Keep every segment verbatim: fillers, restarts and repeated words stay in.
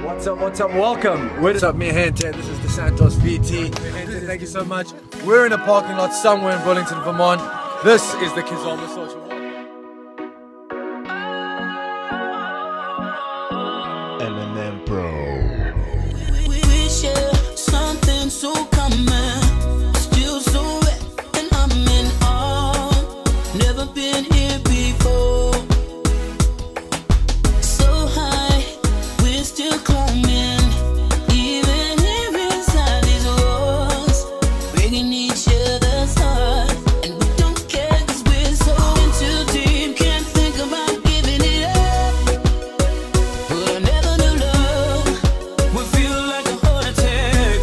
What's up, what's up, welcome. What's up, mi gente? This is DeSantos V T. Thank you so much. We're in a parking lot somewhere in Burlington, Vermont. This is the Kizomba Social. Eminem Pro. We, we share something so common, still so wet, and I'm in awe. Never been here before. So high, we're still climbing, even here inside these walls, breaking each other's heart, and we don't care 'cause we're so in too deep. Can't think about giving it up, but I never knew love would feel like a heart attack.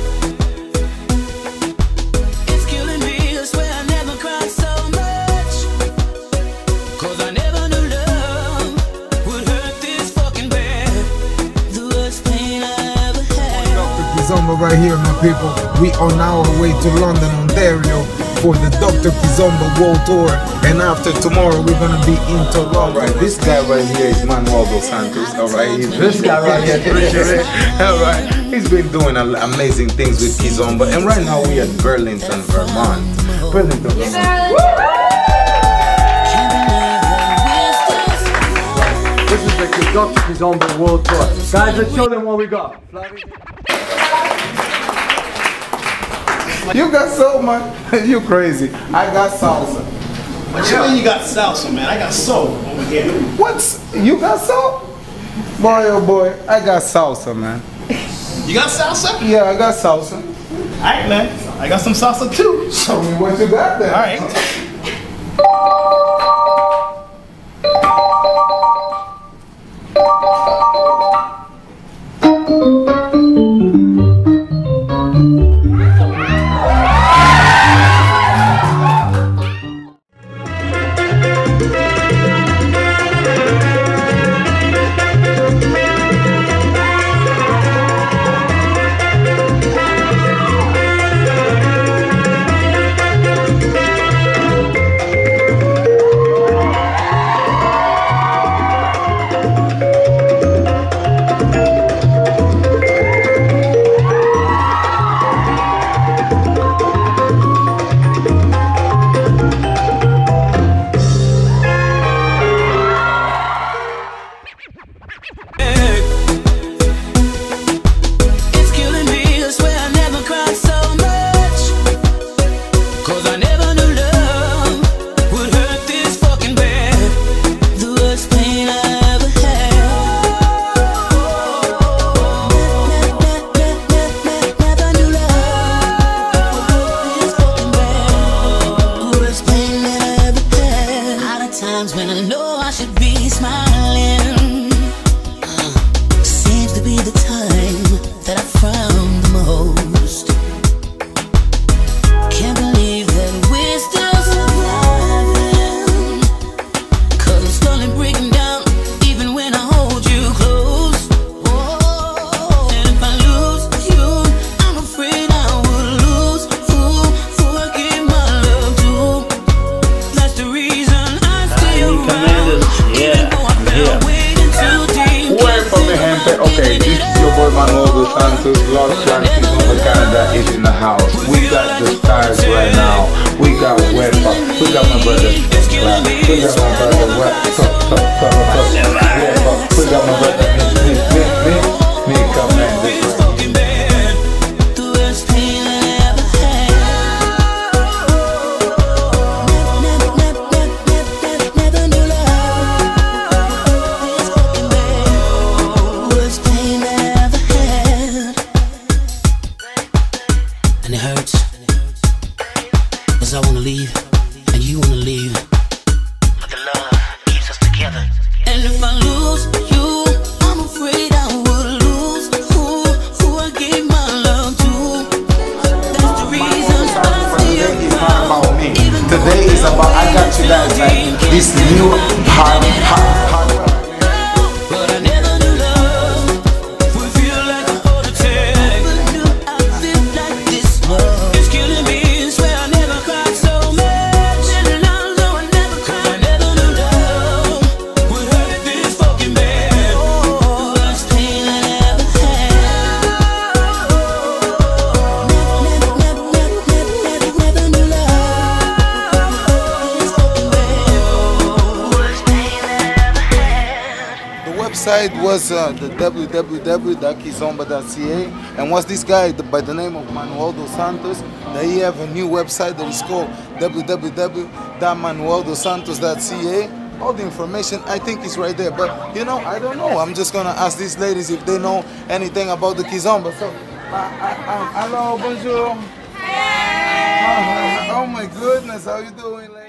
It's killing me, I swear I never cried so much, 'cause I never knew love would hurt this fucking bad. The worst pain I ever had. Doctor Kizomba right here, my people. We on our way to London, Ontario for the Doctor Kizomba World Tour. And after tomorrow, we're gonna be in Toronto. Alright, this guy right here is Manuel Dos Santos. Alright, This guy right here, appreciate it. Alright, he's been doing am- amazing things with Kizomba. And right now we are at Burlington, Vermont. Burlington, Vermont. This is the Doctor Kizomba World Tour. Guys, let's show them what we got. You got soul, man. You crazy. I got salsa. What you mean you got salsa, man? I got soul over here. What's you got soul? Boy, oh boy, I got salsa, man. You got salsa? Yeah, I got salsa. Alright, man. I got some salsa too. Show me what you got there. Alright. It's killing me, I swear I never cried so much, 'cause I never knew love would hurt this fucking bad. The worst pain I ever had. Never knew love would hurt this fucking bad. The worst pain that I ever had. Out of times when I know I should be smiling, seems to be the time that I frown the most. Can't believe that we're still surviving, 'cause I'm slowly breaking down even when I hold you close. Oh, and if I lose you, I'm afraid I will lose who, who I give my love to. That's the reason I stay around, even though I fell way too deep. Where from the gente? Okay, this is your boy Manuel Dos Santos. Lord Clan Kizomba Canada is in the house. We got the stars right now. We got Wepa. We got my brother Clark. We got my brother Wet. Top, top, top, top. Wepa. We got my brother Nick, Nick, Nick, Nick. Nick, come man, this It's right. fucking bad. The worst pain I ever had. Never, never, never, never, never knew love. It's fucking bad. Worst pain I ever had. And it hurts, 'cause I wanna leave, and you wanna leave, but the love keeps us together. And if I lose you, I'm afraid I will lose who, who I gave my love to. That's the reason I stay Today is not around, about me. even though Today is about I got you guys like this new hard, hard, hard. but I never knew love would feel like a heart attack. Never knew I feel like this love. It's killing me, I swear I never cried so much. And I know I never cried. I never knew love would hurt this fucking bad. The worst pain I ever had. website was uh, the w w w dot kizomba dot c a, and what's this guy the, by the name of Manuel dos Santos? They have a new website that is called w w w dot manuel dos santos dot c a. All the information I think is right there, but you know, I don't know. I'm just gonna ask these ladies if they know anything about the kizomba. So, uh, uh, hello, bonjour. Uh, oh my goodness, how you doing, ladies?